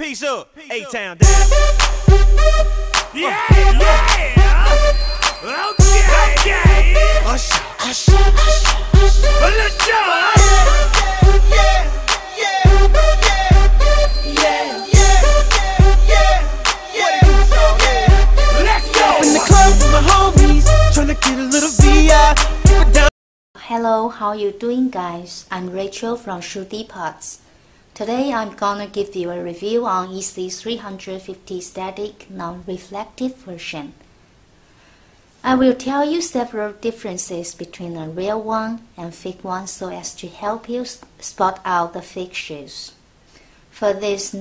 Peace up. A-Town down. Yeah, yeah. Okay. Usher, usher, usher. Let's go. Hello, how you doing guys? I'm Rachel from ShoeDpots. Today I'm gonna give you a review on EC350 static non-reflective version. I will tell you several differences between a real one and fake one so as to help you spot out the fake shoes. For this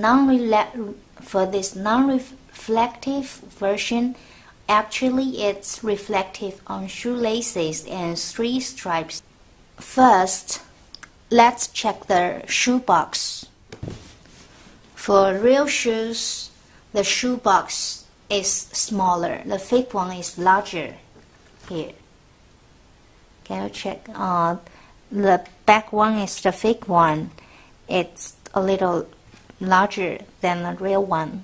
non-reflective version, actually, it's reflective on shoelaces and 3 stripes. First, let's check the shoe box. For real shoes, the shoe box is smaller. The fake one is larger. Here. Can you check? The back one is the fake one. It's a little larger than the real one.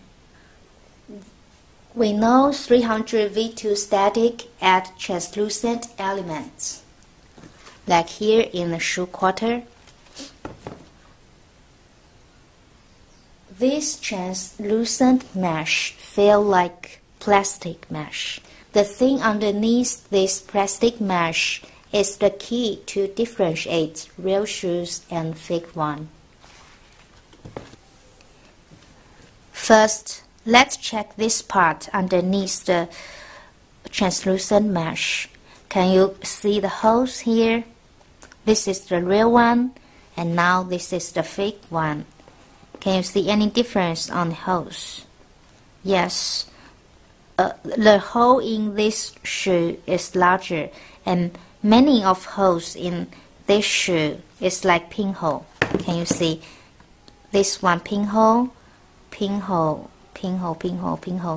We know 300 V2 static add translucent elements, like here in the shoe quarter. This translucent mesh feels like plastic mesh. The thing underneath this plastic mesh is the key to differentiate real shoes and fake one. First, let's check this part underneath the translucent mesh. Can you see the holes here? This is the real one, and now this is the fake one. Can you see any difference on the holes? Yes, the hole in this shoe is larger, and many of holes in this shoe is like pinhole. Can you see this one? Pinhole, pinhole, pinhole, pinhole, pinhole.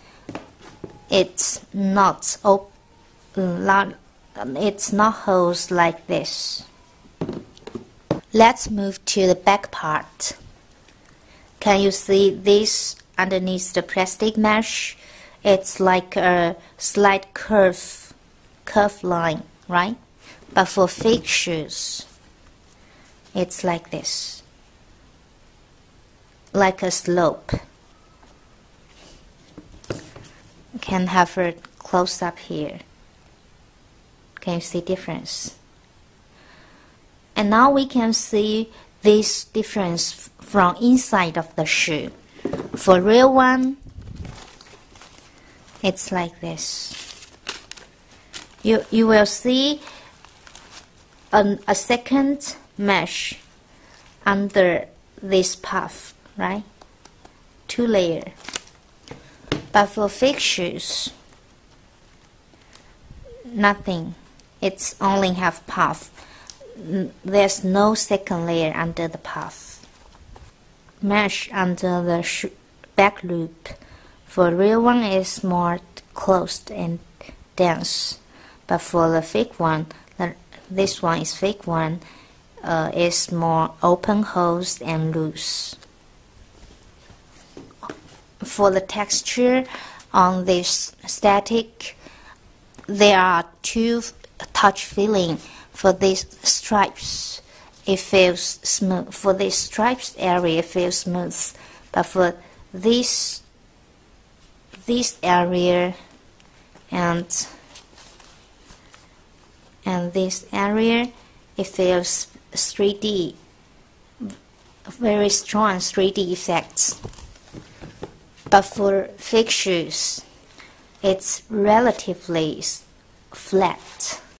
It's not it's not holes like this. Let's move to the back part. Can you see this underneath the plastic mesh? It's like a slight curve line, right? But for fake shoes, it's like this, like a slope. Can have a close up here. Can you see difference? And now we can see this difference from inside of the shoe. For real one, it's like this. You will see a second mesh under this puff, right? 2 layers. But for fake shoes, nothing. It's only have puff. There's no second layer under the puff. Mesh under the back loop. For real one is more closed and dense. But for the fake one, this one is fake one, is more open holes and loose. For the texture on this static, there are 2 touch feeling. For these stripes, it feels smooth. For this stripes area, it feels smooth. But for this area and this area, it feels 3D, very strong 3D effects. But for fake shoes, it's relatively flat.